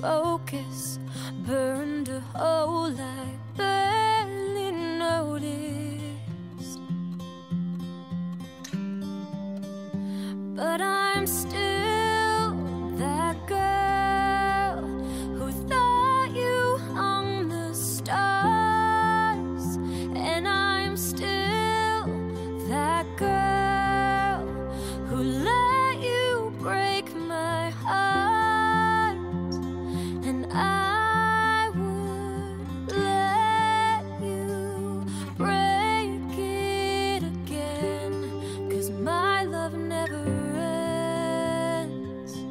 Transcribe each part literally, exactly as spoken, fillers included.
focus, burned a hole I barely noticed. But I'm still that girl who thought you hung the stars, and I'm still that girl who let you break my heart, and I would let you break it again, 'cause my love never ends.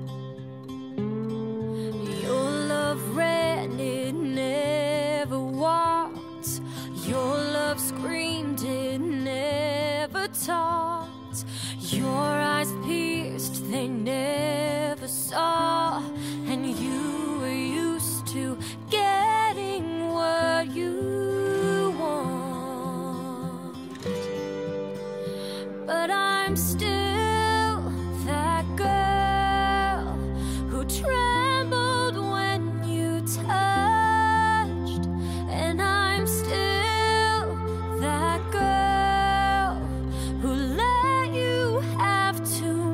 Your love ran, it never walked. Your love screamed, it never talked. Your eyes pierced, they never saw. And you were used to getting what you want. But I'm still that girl who trembled when you touched, and I'm still that girl who let you have too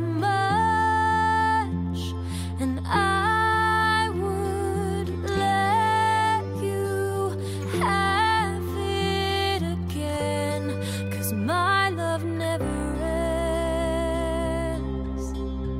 much, and I would let you have it again, 'cause my love never ends.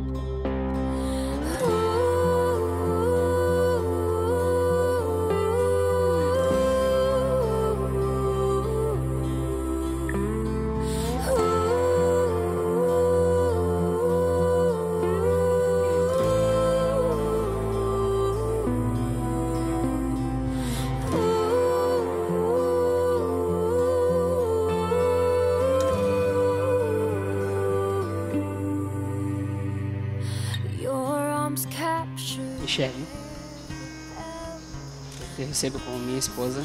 Your arms captured. Michele, eu te recebo como minha esposa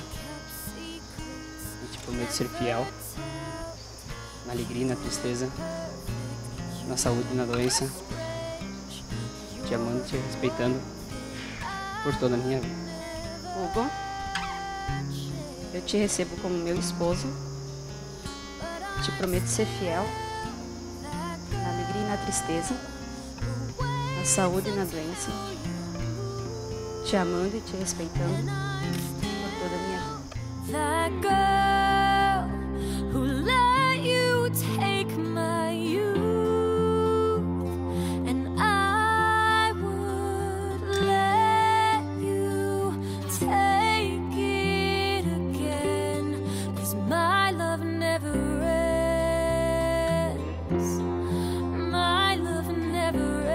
e te prometo ser fiel na alegria e na tristeza, na saúde e na doença, te amando e te respeitando por toda a minha vida. Hugo, eu te recebo como meu esposo, te prometo ser fiel na alegria e na tristeza, na saúde e na doença, te amando e te respeitando por toda a minha vida. That girl who let you take my youth, and I would let you take it again, 'cause my love never ends. My love never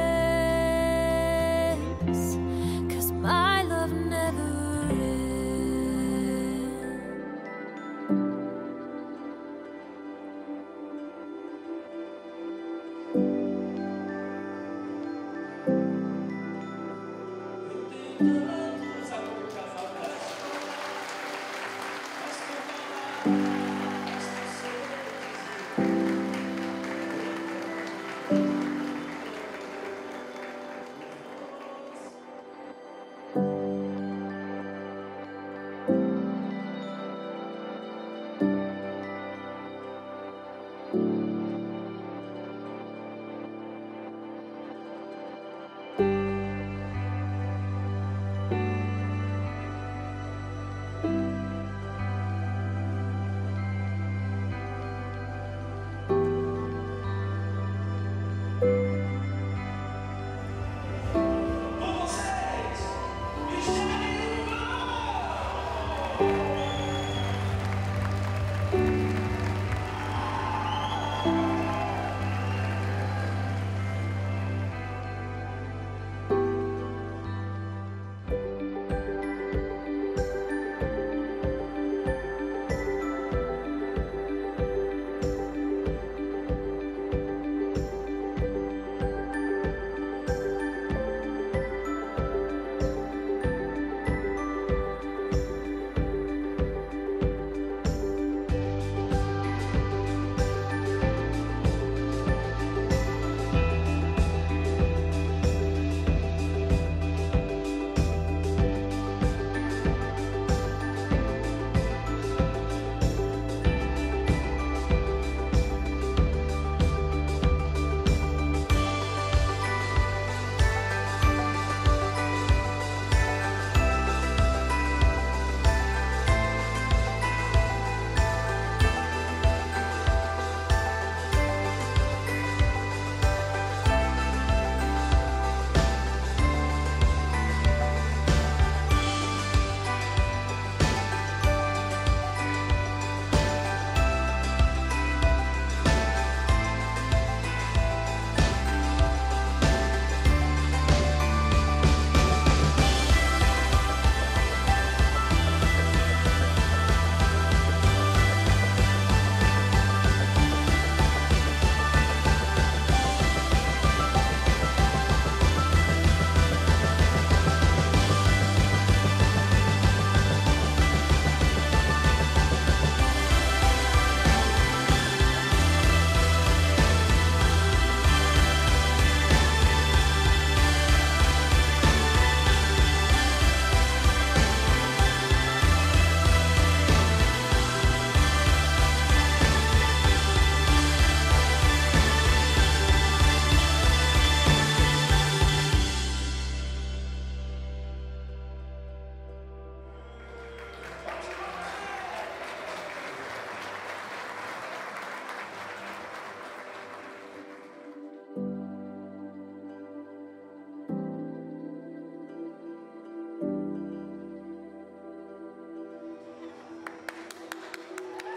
ends, 'cause my love never ends. Thank you.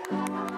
Amém.